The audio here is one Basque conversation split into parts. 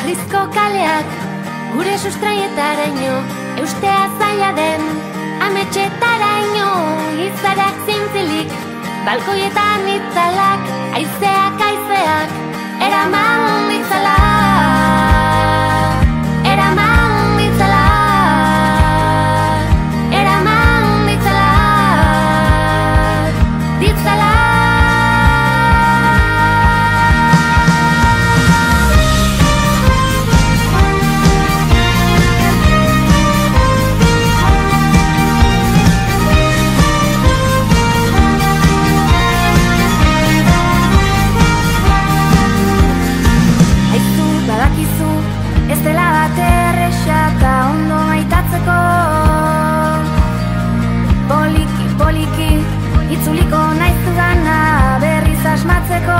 Harrizko kaleak gure sustraietaraino, eustea zaila den ametxetaraino. Izarak zintzilik, balkoietan itzalak, aizeak, eraman ditzala, eraman ditzala, eraman ditzala, ditzala. Ez dela bat erresa eta ondo maitatzeko, poliki, poliki, itzuliko naiz zugana berriz asmatzeko.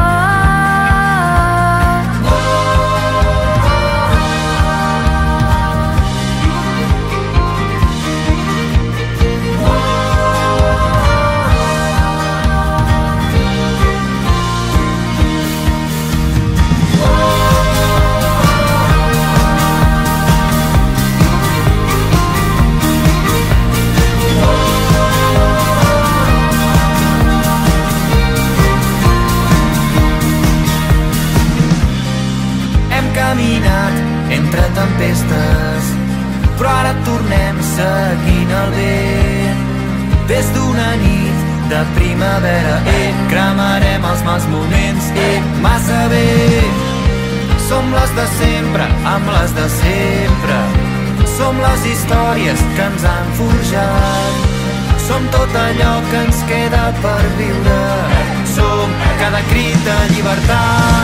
Entre tempestes, però ara tornem seguint el vent. Des d'una nit de primavera, cremarem els mals moments, massa bé. Som les de sempre, amb les de sempre. Som les històries que ens han forjat. Som tot allò que ens queda per viure. Som cada crit de llibertat.